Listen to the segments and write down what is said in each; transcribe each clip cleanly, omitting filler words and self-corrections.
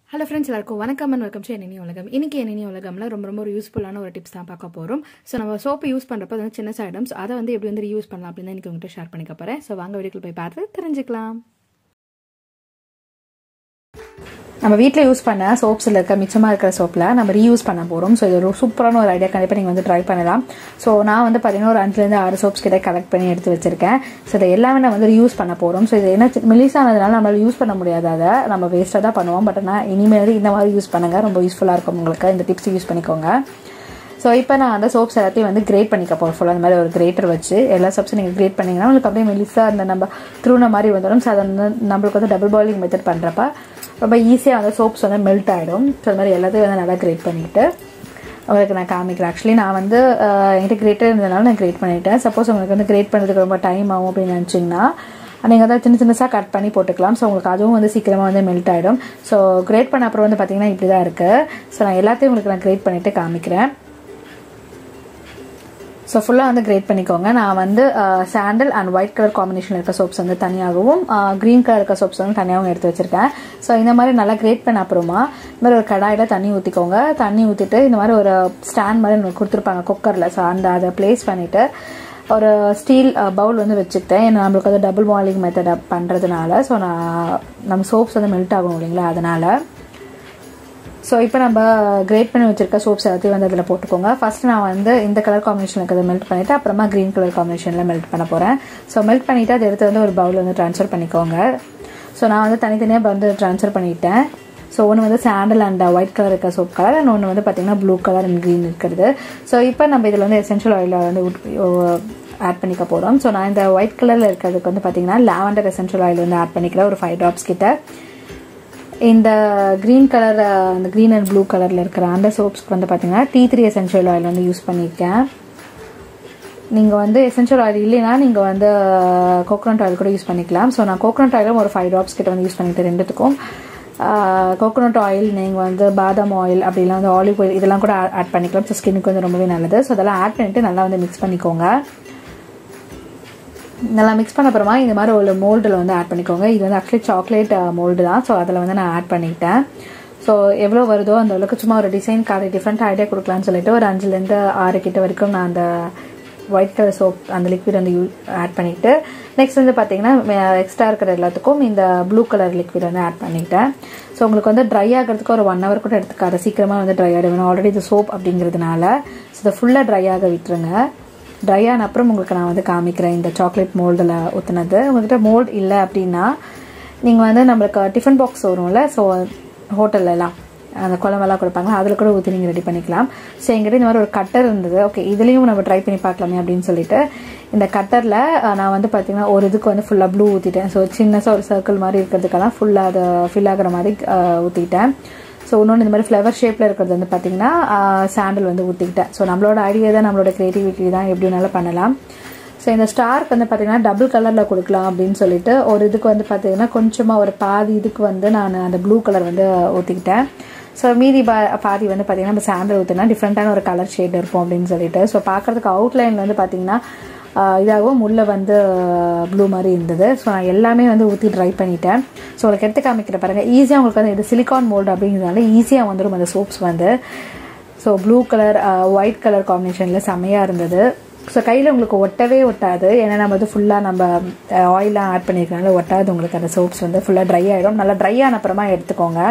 Hello friends, welcome and welcome to Enini Olagam. இன்னைக்கு Enini Olagamல ரொம்ப ஒரு யூஸ்ஃபுல்லான ஒரு டிப்ஸ் தான் பார்க்க போறோம். சோ நம்ம சோப் யூஸ் பண்றப்ப அது சின்ன ஐட்டம்ஸ் அத வந்து எப்படி வந்து ரீயூஸ் பண்ணலாம் அப்படினு இன்னைக்கு உங்ககிட்ட ஷேர் பண்ணிக்க போறேன். சோ வாங்க வீடியோக்குள்ள போய் பார்த்து தெரிஞ்சுக்கலாம். நம்ம வீட்ல யூஸ் பண்ண சோப்ஸ்ல இருக்க மிச்சமா இருக்கிற சோப்ல நம்ம ரீயூஸ் பண்ண போறோம். சோ இது ஒரு சூப்பரான ஒரு ஐடியா, கண்டிப்பா நீங்க வந்து ட்ரை பண்ணலாம். சோ நான் வந்து பாத்தீங்கன்னா ஒரு 5 ல இருந்து 6 சோப்ஸ் கிட்ட கலெக்ட் பண்ணி எடுத்து வச்சிருக்கேன். சோ இத எல்லாமே நான் வந்து ரீயூஸ் பண்ண போறோம். சோ இது என்ன மெலிசானதுனால நம்மளால யூஸ் பண்ண முடியாது, அத நம்ம வேஸ்டா தான் பண்ணுவோம். பட் நான் இனிமேல் இந்த மாதிரி யூஸ் பண்ணுங்க, ரொம்ப யூஸ்ஃபுல்லா இருக்கும் உங்களுக்கு. இந்த டிப்ஸ் யூஸ் பண்ணிக்கோங்க. ஸோ இப்போ நான் அந்த சோப்ஸ் எல்லாத்தையும் வந்து கிரேட் பண்ணிக்க போகிறேன். ஃபுல்லாக அந்த மாதிரி ஒரு கிரேட்டர் வச்சு எல்லா சோப்ஸும் நீங்கள் கிரேட் பண்ணிங்கன்னா உங்களுக்கு அப்படியே மெலிசாக அந்த நம்ம த்ரூன மாதிரி வந்துடும். ஸோ அதை வந்து நம்மளுக்கு வந்து டபுள் பாயிலிங் மெத்தட் பண்ணுறப்ப ரொம்ப ஈஸியாக அந்த சோப்ஸ் வந்து மெல்ட் ஆகிடும். ஸோ அது மாதிரி எல்லாத்தையும் வந்து நல்லா கிரேட் பண்ணிவிட்டு உங்களுக்கு நான் காமிக்கிறேன். ஆக்சுவலி நான் வந்து என்கிட்ட கிரேட்டர் இருந்ததுனால நான் கிரேட் பண்ணிவிட்டேன். சப்போஸ் உங்களுக்கு வந்து கிரேட் பண்ணுறதுக்கு ரொம்ப டைம் ஆகும் அப்படின்னு நினச்சிங்கன்னா நீங்கள் அதை சின்னசாக கட் பண்ணி போட்டுக்கலாம். ஸோ உங்களுக்கு அதுவும் வந்து சீக்கிரமாக வந்து மெல்ட் ஆகிடும். ஸோ கிரேட் பண்ண அப்புறம் வந்து பார்த்திங்கன்னா இப்படி தான் இருக்குது. ஸோ நான் எல்லாத்தையும் உங்களுக்கு நான் கிரேட் பண்ணிவிட்டு காமிக்கிறேன். ஸோ ஃபுல்லாக வந்து கிரேட் பண்ணிக்கோங்க. நான் வந்து sandal and white colour combination இருக்க சோப்ஸ் வந்து தனியாகவும் க்ரீன் கலர் இருக்க சோப்ஸ் வந்து தனியாகவும் எடுத்து வச்சுருக்கேன். ஸோ இந்த மாதிரி நல்லா கிரேட் பண்ண அப்புறமா இந்த மாதிரி ஒரு கடாயில் தண்ணி ஊற்றிக்கோங்க. தண்ணி ஊற்றிட்டு இந்த மாதிரி ஒரு ஸ்டாண்ட் மாதிரி கொடுத்துருப்பாங்க குக்கரில். ஸோ அதை ப்ளேஸ் பண்ணிவிட்டு ஒரு ஸ்டீல் பவுல் வந்து வச்சுக்கிட்டேன். ஏன்னா நம்மளுக்கு வந்து டபுள் பாயிலிங் மெத்தட் பண்ணுறதுனால ஸோ நம்ம சோப்ஸ் வந்து மெல்ட் ஆகணும் இல்லைங்களா, அதனால். ஸோ இப்போ நம்ம கிரேட் பண்ணி வச்சிருக்க சோப்ஸ் எல்லாத்தையும் வந்து அதில் போட்டுக்கோங்க. ஃபர்ஸ்ட் நான் வந்து இந்த கலர் காம்பினேஷனுக்கு அதை மெல்ட் பண்ணிவிட்டு அப்புறமா க்ரீன் கலர் காம்பினேஷனில் மெல்ட் பண்ண போகிறேன். ஸோ மெல்ட் பண்ணிவிட்டு அதை எடுத்து வந்து ஒரு பவுல் வந்து ட்ரான்ஸ்ஃபர் பண்ணிக்கோங்க. ஸோ நான் வந்து தனித்தனியாக வந்து ட்ரான்ஸ்ஃபர் பண்ணிவிட்டேன். ஸோ ஒன்று வந்து சாண்டல் அண்ட் ஒயிட் கலர் இருக்க சோப் கலர், அண்ட் ஒன்று வந்து பார்த்திங்கன்னா ப்ளூ கலர் அண்ட் க்ரீன் இருக்கிறது. ஸோ இப்போ நம்ம இதில் வந்து எசென்ஷியல் ஆயிலில் வந்து ஆட் பண்ணிக்க போகிறோம். ஸோ நான் இந்த ஒயிட் கலரில் இருக்கிறதுக்கு வந்து பார்த்திங்கன்னா லாவெண்டர் எசென்ஷியல் ஆயில் வந்து ஆட் பண்ணிக்கிறேன், ஒரு 5 drops கிட்ட. இந்த க்ரீன் கலர், அந்த க்ரீன் அண்ட் ப்ளூ கலரில் இருக்கிற அந்த சோப்ஸ்க்கு வந்து பார்த்தீங்கன்னா டீ 3 எசென்ஷியல் ஆயில் வந்து யூஸ் பண்ணியிருக்கேன். நீங்கள் வந்து எசென்ஷியல் ஆயில் இல்லைன்னா நீங்கள் வந்து கோகோனட் ஆயில் கூட யூஸ் பண்ணிக்கலாம். ஸோ நான் கோகோனட் ஆயிலும் ஒரு 5 drops கிட்ட வந்து யூஸ் பண்ணிட்டு ரெண்டுத்துக்கும். கோகோனட் ஆயில் நீங்கள் வந்து பாதாம் ஆயில் அப்படிலாம் வந்து ஆலிவ் ஆயில் இதெல்லாம் கூட ஆட் பண்ணிக்கலாம். ஸோ ஸ்கின்னுக்கு வந்து ரொம்பவே நல்லது. ஸோ அதெல்லாம் ஆட் பண்ணிவிட்டு நல்லா வந்து மிக்ஸ் பண்ணிக்கோங்க. நல்லா மிக்ஸ் பண்ண அப்புறமா இந்த மாதிரி ஒரு மோல்டில் வந்து ஆட் பண்ணிக்கோங்க. இது வந்து ஆக்சுவலி சாக்லேட் மோல்டு தான். ஸோ அதில் வந்து நான் ஆட் பண்ணிக்கிட்டேன். ஸோ எவ்வளோ வருதோ அந்த அளவுக்கு சும்மா ஒரு டிசைன் கார்டு டிஃப்ரெண்ட் ஐடியா கொடுக்கலான்னு சொல்லிட்டு ஒரு 5 ல இருந்து 6 கிட்ட வரைக்கும் நான் அந்த ஒயிட் கலர் சோப் அந்த லிக்விட் வந்து ஆட் பண்ணிக்கிட்டு நெக்ஸ்ட் வந்து பார்த்தீங்கன்னா எக்ஸ்ட்ரா இருக்கிற எல்லாத்துக்கும் இந்த ப்ளூ கலர் லிக்விட் வந்து ஆட் பண்ணிக்கிட்டேன். ஸோ உங்களுக்கு வந்து ட்ரை ஆகிறதுக்கு ஒரு 1 hour கூட எடுத்துக்காது, சீக்கிரமாக வந்து ட்ரை ஆகிடும். ஆல்ரெடி இது சோப் அப்படிங்கிறதுனால ஸோ இதை ஃபுல்லாக ட்ரை ஆக விட்டுருங்க. ட்ரை ஆன அப்புறம் உங்களுக்கு நான் வந்து காமிக்கிறேன் இந்த சாக்லேட் மோல்டில் ஊற்றுனது. உங்கள்கிட்ட மோல்டு இல்லை அப்படின்னா நீங்கள் வந்து நம்மளுக்கு டிஃபன் பாக்ஸ் வரும்ல, ஸோ ஹோட்டல்லலாம் அந்த குழம்பெல்லாம் கொடுப்பாங்க, அதில் கூட ஊற்றி நீங்கள் ரெடி பண்ணிக்கலாம். ஸோ எங்கிட்ட இந்த மாதிரி ஒரு கட்டர் இருந்தது. ஓகே, இதுலேயும் நம்ம ட்ரை பண்ணி பார்க்கலாமே அப்படின்னு சொல்லிட்டு இந்த கட்டரில் நான் வந்து பார்த்திங்கன்னா ஒரு இதுக்கு வந்து ஃபுல்லாக ப்ளூ ஊற்றிட்டேன். ஸோ சின்னதாக ஒரு சர்க்கிள் மாதிரி இருக்கிறதுக்கெல்லாம் ஃபுல்லாக அதை ஃபில் ஆகிற மாதிரி ஊற்றிட்டேன். ஸோ இன்னொன்று இந்த மாதிரி ஃப்ளவர் ஷேப்பில் இருக்கிறது வந்து பார்த்திங்கன்னா சாண்டல் வந்து ஊற்றிக்கிட்டேன். ஸோ நம்மளோட ஐடியா தான், நம்மளோட க்ரியேட்டிவிட்டி தான், எப்படி வேணாலும் பண்ணலாம். ஸோ இந்த ஸ்டார்க்கு வந்து பார்த்திங்கன்னா டபுள் கலரில் கொடுக்கலாம் அப்படின்னு சொல்லிட்டு ஒரு இதுக்கு வந்து பார்த்திங்கன்னா கொஞ்சமாக ஒரு பாதி இதுக்கு வந்து நான் அந்த ப்ளூ கலர் வந்து ஊற்றிக்கிட்டேன். ஸோ மீதி பாதி வந்து பார்த்திங்கன்னா நம்ம சாண்டல் ஊற்றினா டிஃப்ரெண்ட்டான ஒரு கலர் ஷேட் இருக்கும் அப்படின்னு சொல்லிட்டு. ஸோ பார்க்குறதுக்கு அவுட்லைனில் வந்து பார்த்திங்கன்னா இதாகவும் உள்ளே வந்து ப்ளூ மாதிரி இருந்தது. ஸோ நான் எல்லாமே வந்து ஊற்றி ட்ரை பண்ணிட்டேன். ஸோ உங்களுக்கு எடுத்து காமிக்கிற பாருங்கள், ஈஸியாக உங்களுக்கு வந்து இது சிலிக்கான் மோல்டு அப்படிங்கிறதுனால ஈஸியாக வந்துடும் அந்த சோப்ஸ் வந்து. So blue colour white colour காம்பினேஷனில் செம்மையாக இருந்தது. ஸோ கையில் உங்களுக்கு ஒட்டவே ஒட்டாது, ஏன்னா நம்ம வந்து ஃபுல்லாக நம்ம ஆயிலாம் ஆட் பண்ணியிருக்கனால ஒட்டாது உங்களுக்கு. அந்த சோப்ஸ் வந்து ஃபுல்லாக ட்ரை ஆகிடும். நல்லா ட்ரை ஆன அப்புறமா எடுத்துக்கோங்க.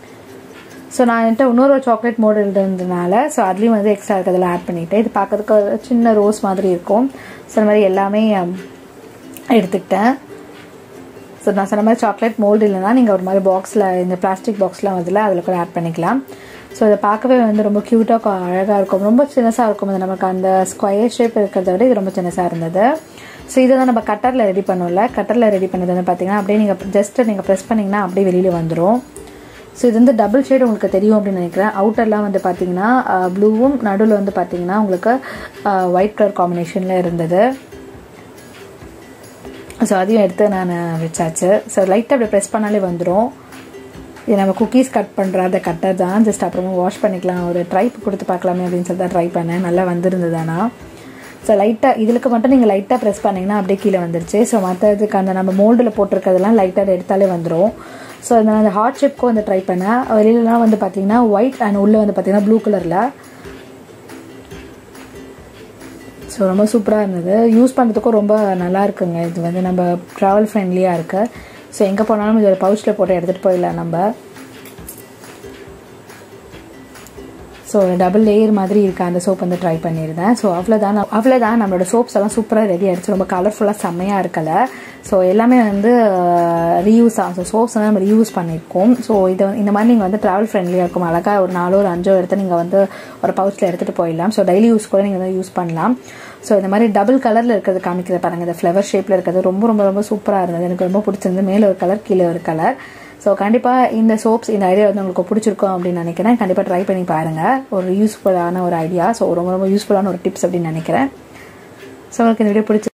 ஸோ நான் என்கிட்ட இன்னொரு சாக்லேட் மோல்டு இருந்ததுனால ஸோ அதுலேயும் வந்து எக்ஸ்ட்ரா இருக்கிறதுல ஆட் பண்ணிவிட்டேன். இது பார்க்கறதுக்கு சின்ன ரோஸ் மாதிரி இருக்கும். ஸோ இந்த மாதிரி எல்லாமே எடுத்துக்கிட்டேன். ஸோ நான் சொன்ன மாதிரி சாக்லேட் மோல்டு இல்லைன்னா நீங்கள் ஒரு மாதிரி பாக்ஸில் இந்த பிளாஸ்டிக் பாக்ஸ்லாம் வருதுல அதில் கூட ஆட் பண்ணிக்கலாம். ஸோ இதை பார்க்கவே வந்து ரொம்ப க்யூட்டாக அழகாக இருக்கும், ரொம்ப சின்னசாக இருக்கும். அது நமக்கு அந்த ஸ்கொயர் ஷேப் இருக்கிறத விட இது ரொம்ப சின்னசாக இருந்தது. ஸோ இதை தான் நம்ம கட்டரில் ரெடி பண்ணோம்ல, கட்டரில் ரெடி பண்ணது வந்து பார்த்திங்கன்னா அப்படியே நீங்கள் ஜஸ்ட்டு நீங்கள் ப்ரெஸ் பண்ணிங்கன்னா அப்படியே வெளியில் வந்துடும். ஸோ இது வந்து டபுள் ஷேட் உங்களுக்கு தெரியும் அப்படின்னு நினைக்கிறேன். அவுட்டர்லாம் வந்து பார்த்தீங்கன்னா ப்ளூவும் நடுவில் வந்து பார்த்தீங்கன்னா உங்களுக்கு ஒயிட் கலர் காம்பினேஷனில் இருந்தது. ஸோ அதையும் எடுத்து நான் வச்சாச்சு. ஸோ லைட்டாக அப்படி ப்ரெஸ் பண்ணாலே வந்துடும். இது நம்ம குக்கீஸ் கட் பண்ணுற அந்த கட்டர் தான். ஜஸ்ட் அப்புறமா வாஷ் பண்ணிக்கலாம், ஒரு ட்ரை கொடுத்து பார்க்கலாமே அப்படின்னு சொல்லி தான் ட்ரை பண்ணேன். நல்லா வந்துருந்தது. ஆனால் ஸோ லைட்டாக இதுக்கு மட்டும் நீங்கள் லைட்டாக ப்ரெஸ் பண்ணிங்கன்னா அப்படியே கீழே வந்துருச்சு. ஸோ மற்றதுக்கு அந்த நம்ம மோல்டில் போட்டிருக்கிறதெல்லாம் லைட்டாக எடுத்தாலே வந்துடும். ஸோ நான் அந்த ஹார்ட் ஷேப்க்கும் வந்து ட்ரை பண்ணேன். வெளியிலலாம் வந்து பார்த்தீங்கன்னா ஒயிட் அண்ட் உள்ளே வந்து பார்த்தீங்கன்னா ப்ளூ கலரில். ஸோ ரொம்ப சூப்பராக இருந்தது. யூஸ் பண்ணுறதுக்கும் ரொம்ப நல்லா இருக்குங்க. இது வந்து நம்ம ட்ராவல் ஃப்ரெண்ட்லியாக இருக்குது. ஸோ எங்கே போனாலும் இது ஒரு பவுச்சில் போட்டு எடுத்துகிட்டு போயிடலாம் நம்ம. ஸோ டபுள் லேயர் மாதிரி இருக்க அந்த சோப் வந்து ட்ரை பண்ணியிருந்தேன். ஸோ அவ்வளோதான் நம்மளோட சோப்ஸ் எல்லாம் சூப்பராக ரெடி ஆகிடுச்சு. ரொம்ப கலர்ஃபுல்லாக செம்மையாக இருக்கல. ஸோ எல்லாமே வந்து ரீயூஸ் ஆகும். சோப்ஸ் வந்து நம்ம ரீயூஸ் பண்ணியிருக்கோம். ஸோ இந்த மாதிரி நீங்கள் வந்து ட்ராவல் ஃப்ரெண்ட்லியாக இருக்கும். அழகாக ஒரு 4 ஒரு 5 எடுத்து நீங்கள் வந்து ஒரு பவுச்சில் எடுத்துகிட்டு போயிடலாம். ஸோ டெய்லி யூஸ் கூட நீங்கள் வந்து யூஸ் பண்ணலாம். ஸோ இந்த மாதிரி டபுள் கலரில் இருக்கிறது காமிக்கிறது பாருங்கள். இந்த ஃப்ளவர் ஷேப்பில் இருக்கிறது ரொம்ப ரொம்ப ரொம்ப சூப்பராக இருந்தது. எனக்கு ரொம்ப பிடிச்சிருந்து. மேலே ஒரு கலர், கீழே ஒரு கலர். ஸோ கண்டிப்பாக இந்த சோப்ஸ், இந்த ஐடியா வந்து உங்களுக்கு பிடிச்சிருக்கும் அப்படின்னு நினைக்கிறேன். கண்டிப்பாக ட்ரை பண்ணி பாருங்கள். ஒரு யூஸ்ஃபுல்லான ஒரு ஐடியா. ஸோ ரொம்ப ரொம்ப யூஸ்ஃபுல்லான ஒரு டிப்ஸ் அப்படின்னு நினைக்கிறேன். ஸோ உங்களுக்கு இந்த வீடியோ பிடிச்சி